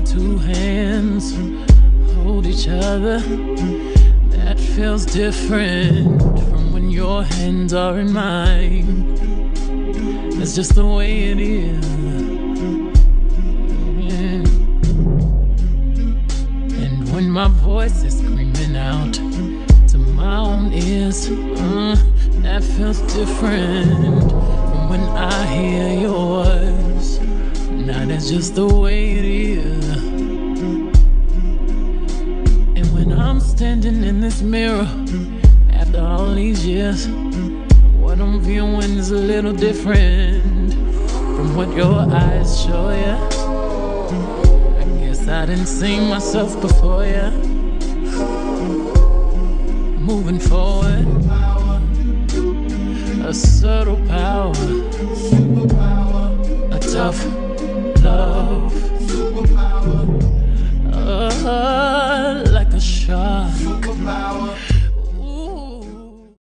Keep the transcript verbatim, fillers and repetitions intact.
two hands hold each other. That feels different from when your hands are in mine. That's just the way it is. Yeah. And when my voice is screaming out to my own ears, uh, that feels different from when I hear yours. Now that's just the way it is. And when I'm standing in this mirror after all these years, what I'm viewing is a little different from what your eyes show ya. I guess I didn't see myself before ya. Moving forward, a subtle power, a tough love.